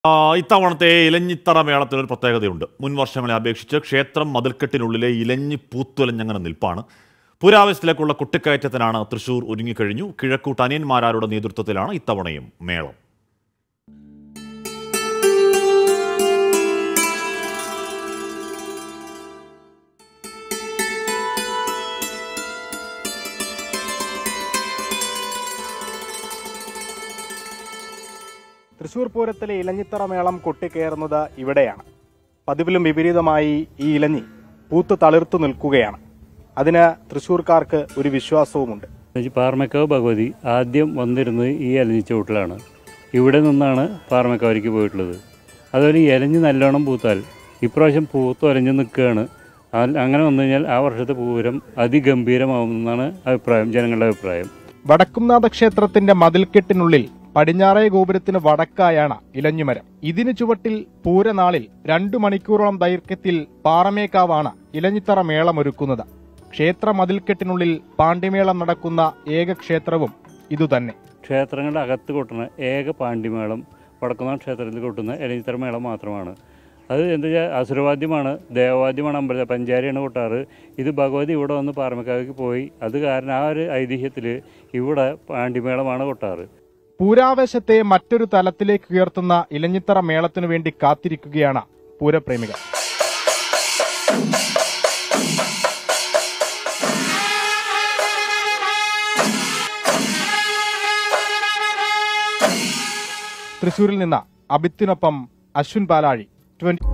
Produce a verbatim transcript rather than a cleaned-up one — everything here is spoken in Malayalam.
ഇത്തവണത്തെ ഇലഞ്ഞിത്തറ മേളത്തിനൊരു പ്രത്യേകതയുണ്ട്. മുൻ വർഷങ്ങളെ അപേക്ഷിച്ച് ക്ഷേത്രം മതിൽക്കെട്ടിനുള്ളിലെ ഇലഞ്ഞി പൂത്തുലഞ്ഞങ്ങനെ നിൽപ്പാണ്. പുരാവസ്ഥയിലേക്കുള്ള കുട്ടിക്കയറ്റത്തിനാണ് തൃശൂർ ഒരുങ്ങിക്കഴിഞ്ഞു. കിഴക്കൂട്ട് അനിയന്മാരാരുടെ നേതൃത്വത്തിലാണ് ഇത്തവണയും മേളം. തൃശൂർ പൂരത്തിലെ ഇലഞ്ഞിത്തറ മേളം കൊട്ടിക്കയറുന്നത് ഇവിടെയാണ്. പതിവിലും വിപരീതമായി ഈ ഇലഞ്ഞി പൂത്ത് തളിർത്തു നിൽക്കുകയാണ്. അതിന് തൃശൂർക്കാർക്ക് ഒരു വിശ്വാസവുമുണ്ട്. പാറമേക്കാവ് ഭഗവതി ആദ്യം വന്നിരുന്നത് ഈ ഇലഞ്ഞിച്ചോട്ടിലാണ്. ഇവിടെ നിന്നാണ് പാറമേക്കാവിലേക്ക് പോയിട്ടുള്ളത്. അതുപോലെ ഈ ഇലഞ്ഞി നല്ലോണം പൂത്താൽ ഇപ്രാവശ്യം പൂത്ത് ഒലഞ്ഞു നിൽക്കുകയാണ്. അങ്ങനെ വന്നു കഴിഞ്ഞാൽ ആ വർഷത്തെ പൂരം അതിഗംഭീരമാവുമെന്നാണ് അഭിപ്രായം, ജനങ്ങളുടെ അഭിപ്രായം. വടക്കുംനാഥ ക്ഷേത്രത്തിന്റെ മതിൽക്കെട്ടിനുള്ളിൽ പടിഞ്ഞാറേ ഗോപുരത്തിന് വടക്കായാണ് ഇലഞ്ഞിമരം. ഇതിനു ചുവട്ടിൽ പൂരനാളിൽ രണ്ടു മണിക്കൂറോളം ദൈർഘ്യത്തിൽ പാറമേക്കാവാണ് ഇലഞ്ഞിത്തറ മേളമൊരുക്കുന്നത്. ക്ഷേത്ര മതിൽക്കെട്ടിനുള്ളിൽ പാണ്ഡിമേളം നടക്കുന്ന ഏക ക്ഷേത്രവും ഇതുതന്നെ. ക്ഷേത്രങ്ങളുടെ അകത്ത് കൊട്ടുന്ന ഏക പാണ്ഡിമേളം വടക്കുംനാഥ ക്ഷേത്രത്തിൽ കൊട്ടുന്ന ഇലഞ്ഞിത്തറ മേളം മാത്രമാണ്. അത് എന്താ വെച്ചാൽ അസുരവാദ്യമാണ്, ദേവവാദ്യമാണ്, അമ്പലത്തിൽ പഞ്ചാരിയാണ് കൊട്ടാറ്. ഇത് ഭഗവതി ഇവിടെ വന്ന് പാറമേക്കാവിലേക്ക് പോയി. അത് കാരണം ആ ഒരു ഐതിഹ്യത്തിൽ ഇവിടെ പാണ്ഡിമേളമാണ് കൊട്ടാറ്. പൂരാവേശത്തെ മറ്റൊരു തലത്തിലേക്ക് ഉയർത്തുന്ന ഇലഞ്ഞിത്തറ മേളത്തിനു വേണ്ടി കാത്തിരിക്കുകയാണ് പൂരപ്രേമികൾ. തൃശൂരിൽ നിന്ന് അബിത്തിനൊപ്പം അശ്വിൻ പാലാഴി, ട്വന്റി